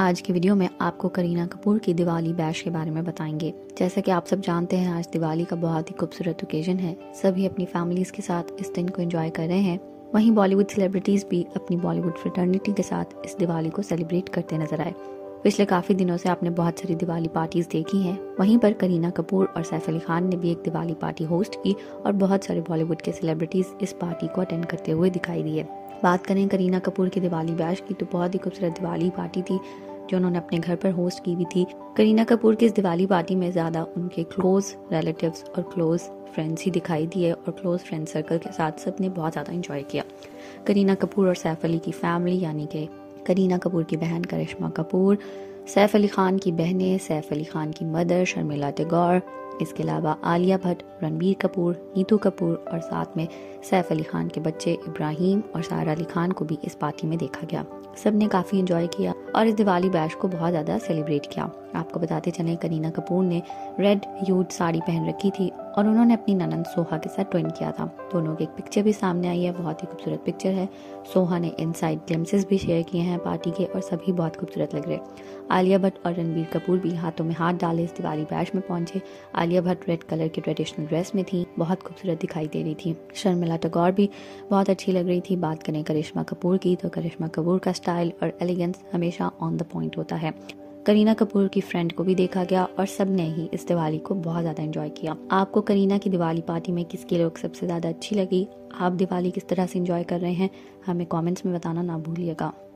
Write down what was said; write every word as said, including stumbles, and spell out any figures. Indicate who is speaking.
Speaker 1: आज की वीडियो में आपको करीना कपूर की दिवाली बैश के बारे में बताएंगे। जैसा कि आप सब जानते हैं, आज दिवाली का बहुत ही खूबसूरत ओकेजन है। सभी अपनी फैमिलीज के साथ इस दिन को एंजॉय कर रहे हैं। वहीं बॉलीवुड सेलिब्रिटीज भी अपनी बॉलीवुड फ्रेटर्निटी के साथ इस दिवाली को सेलिब्रेट करते नजर आए। पिछले काफी दिनों से आपने बहुत सारी दिवाली पार्टीज देखी हैं। वहीं पर करीना कपूर और सैफ अली खान ने भी एक दिवाली पार्टी होस्ट की और बहुत सारे बॉलीवुड के सेलिब्रिटीज इस पार्टी को अटेंड करते हुए दिखाई दिए। बात करें करीना कपूर की दिवाली बैश की, तो बहुत ही खूबसूरत दिवाली पार्टी थी जो उन्होंने अपने घर पर होस्ट की हुई थी। करीना कपूर की इस दिवाली पार्टी में ज्यादा उनके क्लोज रिलेटिव्स और क्लोज फ्रेंड्स ही दिखाई दिए और क्लोज फ्रेंड सर्कल के साथ सबने बहुत ज्यादा एंजॉय किया। करीना कपूर और सैफ अली की फैमिली यानी कि करीना कपूर की बहन करिश्मा कपूर, सैफ अली खान की बहनें, सैफ अली खान की मदर शर्मिला टैगोर, इसके अलावा आलिया भट्ट, रणबीर कपूर, नीतू कपूर और साथ में सैफ अली खान के बच्चे इब्राहिम और सारा अली खान को भी इस पार्टी में देखा गया। सब ने काफी एंजॉय किया और इस दिवाली बैश को बहुत ज्यादा सेलिब्रेट किया। आपको बताते चलें, करीना कपूर ने रेड यूड साड़ी पहन रखी थी और उन्होंने अपनी ननंद सोहा के साथ ट्विन किया था। दोनों की एक पिक्चर भी सामने आई है, बहुत ही खूबसूरत पिक्चर है। सोहा ने इनसाइड ग्लिम्सेस भी शेयर किए हैं पार्टी के और सभी बहुत खूबसूरत लग रहे। आलिया भट्ट और रणबीर कपूर भी हाथों में हाथ डाले इस दिवाली बैश में पहुंचे। आलिया भट्ट रेड कलर के ट्रेडिशनल ड्रेस में थी, बहुत खूबसूरत दिखाई दे रही थी। शर्मिला टैगोर भी बहुत अच्छी लग रही थी। बात करें करिश्मा कपूर की, तो करिश्मा कपूर का स्टाइल और एलिगेंस हमेशा ऑन द पॉइंट होता है। करीना कपूर की फ्रेंड को भी देखा गया और सब ने ही इस दिवाली को बहुत ज्यादा एंजॉय किया। आपको करीना की दिवाली पार्टी में किसकी लुक सबसे ज्यादा अच्छी लगी? आप दिवाली किस तरह से एंजॉय कर रहे हैं? हमें कमेंट्स में बताना ना भूलिएगा।